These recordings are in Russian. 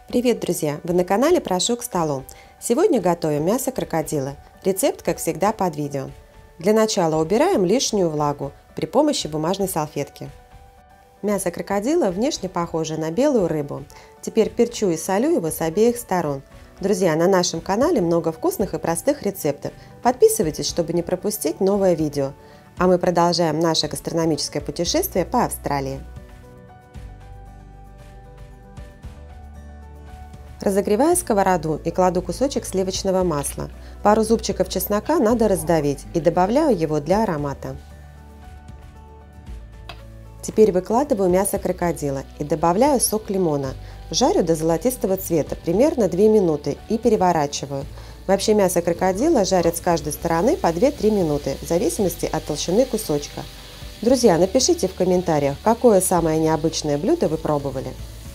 Привет, друзья! Вы на канале «Прошу к столу». Сегодня готовим мясо крокодила. Рецепт, как всегда, под видео. Для начала убираем лишнюю влагу при помощи бумажной салфетки. Мясо крокодила внешне похоже на белую рыбу. Теперь перчу и солю его с обеих сторон. Друзья, на нашем канале много вкусных и простых рецептов. Подписывайтесь, чтобы не пропустить новое видео. А мы продолжаем наше гастрономическое путешествие по Австралии. Разогреваю сковороду и кладу кусочек сливочного масла. Пару зубчиков чеснока надо раздавить и добавляю его для аромата. Теперь выкладываю мясо крокодила и добавляю сок лимона. Жарю до золотистого цвета, примерно 2 минуты, и переворачиваю. Вообще мясо крокодила жарят с каждой стороны по 2-3 минуты, в зависимости от толщины кусочка. Друзья, напишите в комментариях, какое самое необычное блюдо вы пробовали.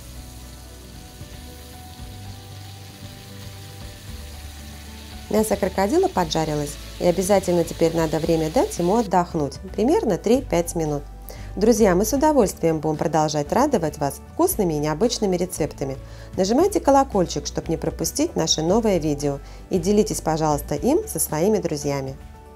Мясо крокодила поджарилось, и обязательно теперь надо время дать ему отдохнуть, примерно 3-5 минут. Друзья, мы с удовольствием будем продолжать радовать вас вкусными и необычными рецептами. Нажимайте колокольчик, чтобы не пропустить наше новое видео, и делитесь, пожалуйста, им со своими друзьями.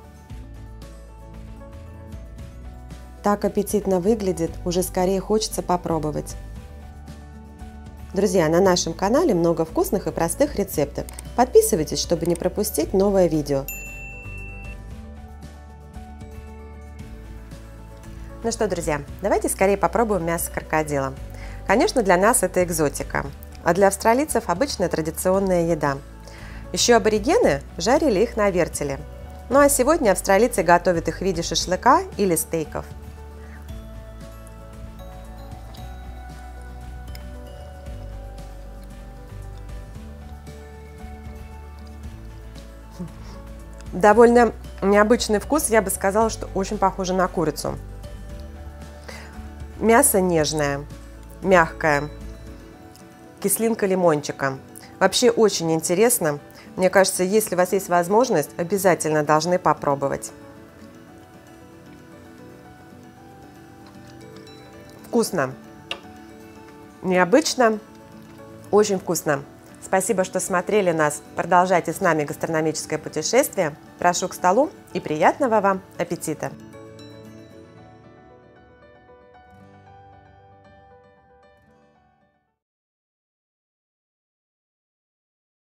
Так аппетитно выглядит, уже скорее хочется попробовать. Друзья, на нашем канале много вкусных и простых рецептов. Подписывайтесь, чтобы не пропустить новое видео. Ну что, друзья, давайте скорее попробуем мясо крокодила. Конечно, для нас это экзотика, а для австралийцев обычная традиционная еда. Еще аборигены жарили их на вертеле. Ну а сегодня австралийцы готовят их в виде шашлыка или стейков. Довольно необычный вкус, я бы сказала, что очень похоже на курицу. Мясо нежное, мягкое, кислинка лимончика. Вообще очень интересно. Мне кажется, если у вас есть возможность, обязательно должны попробовать. Вкусно, необычно, очень вкусно. Спасибо, что смотрели нас. Продолжайте с нами гастрономическое путешествие. Прошу к столу и приятного вам аппетита!